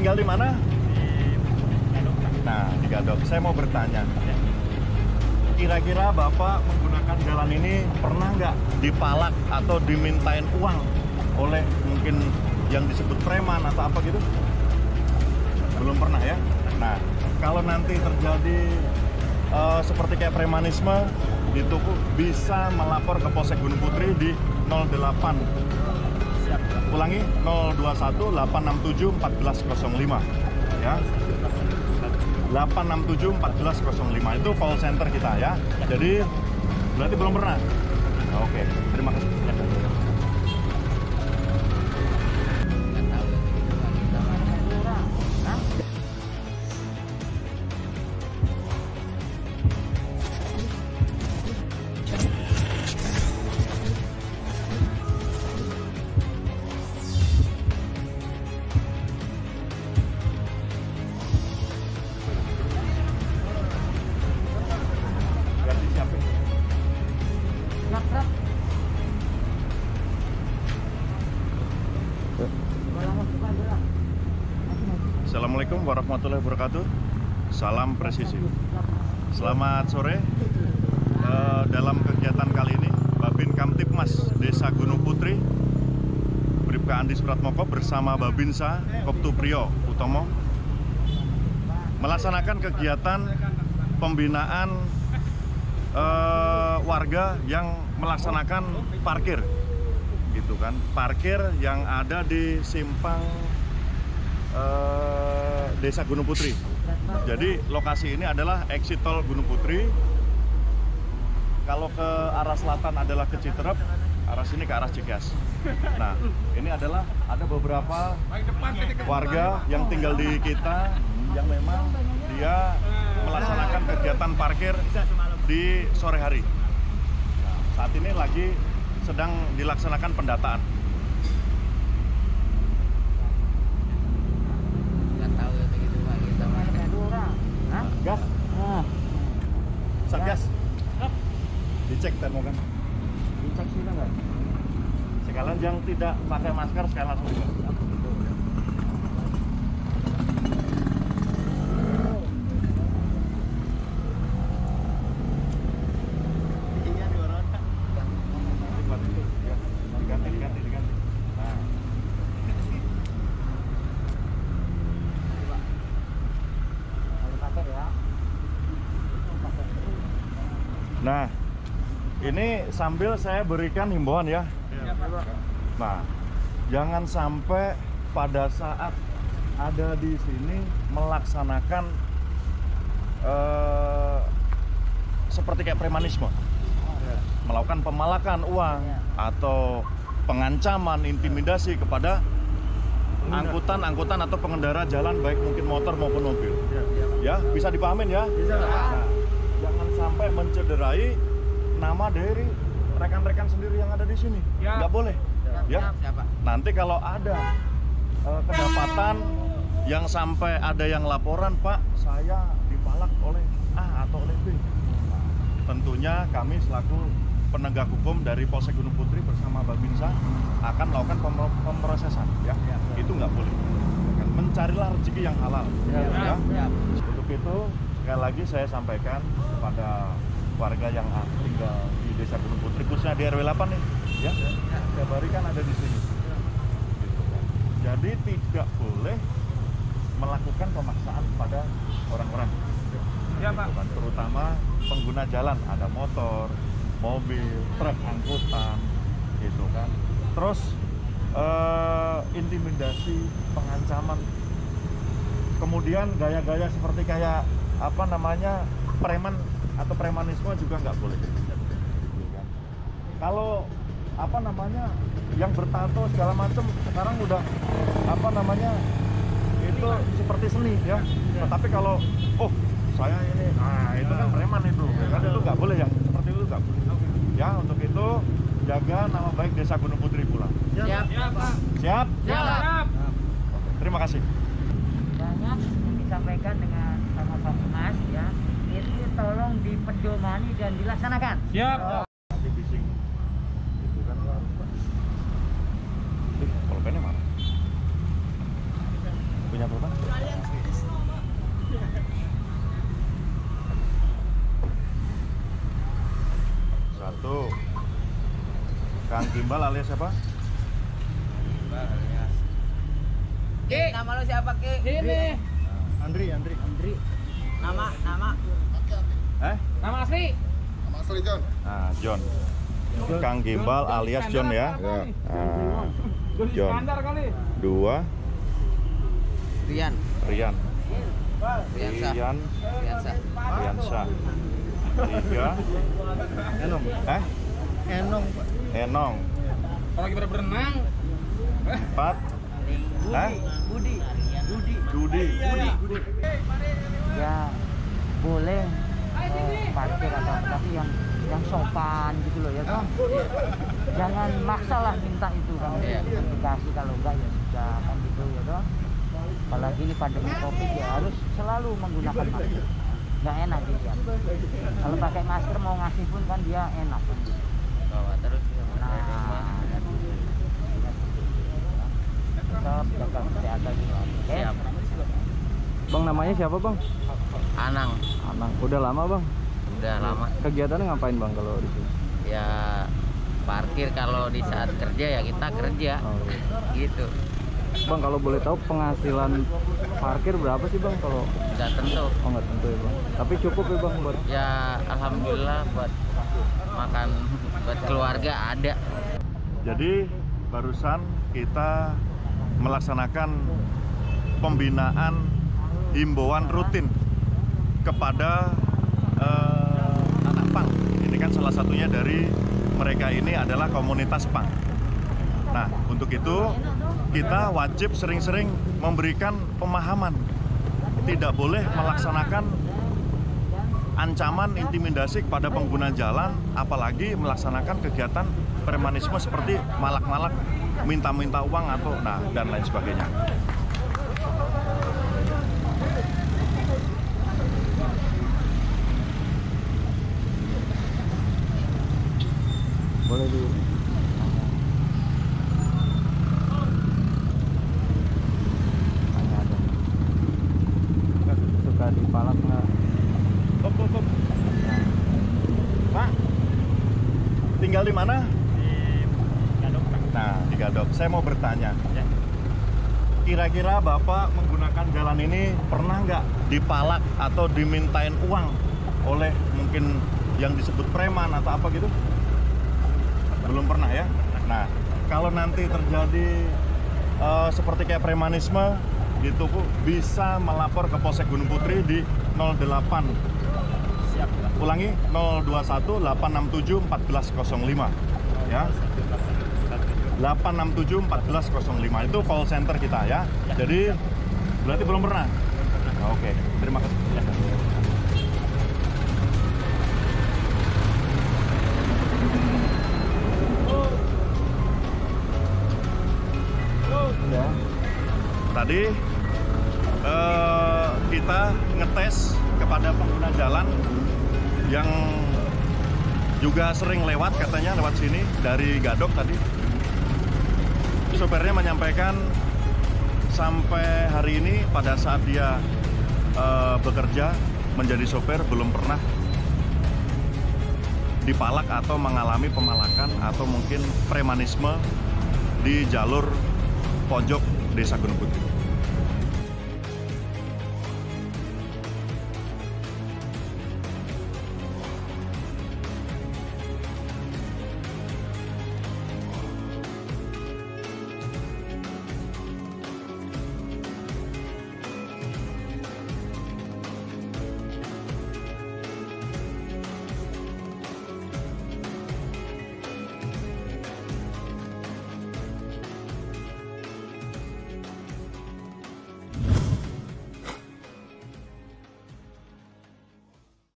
tinggal di mana? Di Gadok. Nah, di Gadok. Saya mau bertanya. Kira-kira Bapak menggunakan jalan ini pernah nggak dipalak atau dimintain uang oleh mungkin yang disebut preman atau apa gitu? Belum pernah ya? Nah, kalau nanti terjadi seperti kayak premanisme, itu bisa melapor ke Polsek Gunung Putri di 08. Ulangi, 021 867 1405 ya. 867 1405 itu call center kita ya. Jadi berarti belum pernah. Oke, terima kasih. Assalamualaikum warahmatullahi wabarakatuh. Salam presisi. Selamat sore. Dalam kegiatan kali ini, Babin Kamtipmas Desa Gunung Putri, Bribka Andi Supratmoko bersama Babinsa Koptu Priyo Utomo melaksanakan kegiatan pembinaan warga yang melaksanakan parkir, gitu kan? Parkir yang ada di simpang Desa Gunung Putri. Jadi lokasi ini adalah exit tol Gunung Putri. Kalau ke arah selatan adalah ke Citerep, arah sini ke arah Cikias. Nah, ini adalah ada beberapa warga yang tinggal di kita yang memang dia melaksanakan kegiatan parkir di sore hari. Saat ini lagi sedang dilaksanakan pendataan. Gas? Satgas? Dicek termogan. Dicek sih nggak? Sekalian yang tidak pakai masker sekalian langsung dicek. Nah, ini sambil saya berikan himbauan ya. Nah, jangan sampai pada saat ada di sini melaksanakan seperti kayak premanisme, melakukan pemalakan uang atau pengancaman, intimidasi kepada angkutan atau pengendara jalan baik mungkin motor maupun mobil. Ya, bisa dipahamin ya? Nah, jangan sampai mencederai nama dari rekan-rekan sendiri yang ada di sini. Nggak boleh. Ya. Nanti kalau ada kedapatan yang sampai ada yang laporan, Pak, saya dipalak oleh A atau oleh B. Tentunya kami selaku penegak hukum dari Polsek Gunung Putri bersama Babinsa akan melakukan pemrosesan. Ya. Itu nggak boleh. Mencarilah rezeki yang halal. Ya. Untuk itu sekali lagi saya sampaikan kepada warga yang tinggal di Desa Gunung Putri, khususnya di RW 8 nih, ya, setiap hari kan ada di sini. Gitu kan. Jadi tidak boleh melakukan pemaksaan pada orang-orang. Ya, Pak. Gitu kan. Terutama pengguna jalan, ada motor, mobil, truk angkutan, gitu kan. Terus intimidasi, pengancaman, kemudian gaya-gaya seperti kayak apa namanya preman atau premanisme juga nggak boleh. Kalau apa namanya yang bertato segala macam sekarang udah apa namanya itu seperti seni ya. Tetapi kalau saya ini, nah itu kan preman itu, kan itu nggak boleh, yang seperti itu nggak boleh. Ya, untuk itu jaga nama baik Desa Gunung Putri pula. Siap, Pak. Siap? Siap. Terima kasih. Banyak yang disampaikan dengan sama Pak Mas ya. Itu tolong dipedomani dan dilaksanakan. Siap. Nanti bising. Itu kan harus, Pak. Kalau pennya mana? Punya berapa? Gimbal alias siapa? Ki, nama lu siapa Ki? Ini. Andri. Nama. Nama asli. Nama asli John. Nah, John. Kang Gimbal alias John ya. Ya. Nah, John John. Iskandar kali. 2 Rian. Rian. Riansa. Riansa. 3 Enong. Enong, Pak. Enong. Kalau lagi pada berenang. 4 Budi. Ya boleh parkir atau apa, tapi yang sopan gitu loh ya kan. Jangan maksa lah minta itu kan. Iya. Dikasih, kalau enggak ya sudah kan gitu ya kan. Apalagi ini pandemi Covid ya harus selalu menggunakan masker. Nggak enak dia. Kalau pakai masker mau ngasih pun kan dia enak kan. Bawa terus. Nah, tetap jaga kesehatan juga. Oke. Siap. Bang, namanya siapa bang? Anang. Anang. Udah lama bang? Udah lama. Kegiatannya ngapain bang kalau di sini? Ya parkir kalau di saat kerja ya kita kerja. Oh, Gitu. bang, kalau boleh tahu penghasilan parkir berapa sih bang? Kalau Udah tentu. oh nggak tentu ya bang. Tapi cukup ya bang buat Ya alhamdulillah buat makan buat keluarga ada. Jadi barusan kita melaksanakan pembinaan himbauan rutin kepada anak pang. Ini kan salah satunya dari mereka ini adalah komunitas pang. Nah, untuk itu kita wajib sering-sering memberikan pemahaman. Tidak boleh melaksanakan ancaman intimidasi kepada pengguna jalan, apalagi melaksanakan kegiatan premanisme seperti malak-malak, minta-minta uang atau dan lain sebagainya. boleh di tanya dong. Suka dipalak nggak? Pak, tinggal di mana? Di Gadok. Nah, di Gadok. Saya mau bertanya. Ya. Kira-kira Bapak menggunakan jalan ini pernah nggak dipalak atau dimintain uang oleh mungkin yang disebut preman atau apa gitu? Belum pernah ya? Nah, kalau nanti terjadi seperti kayak premanisme gitu Bu, bisa melapor ke Polsek Gunung Putri di 08. Siap. Ulangi, 021 867 1405 ya. 867 1405 itu call center kita ya. Jadi berarti belum pernah. Oke, terima kasih. Ya. Tadi kita ngetes kepada pengguna jalan yang juga sering lewat, katanya lewat sini dari Gadok tadi. Sopirnya menyampaikan sampai hari ini pada saat dia bekerja menjadi sopir belum pernah dipalak atau mengalami pemalakan atau mungkin premanisme di jalur pojok Desa Gunung Putri.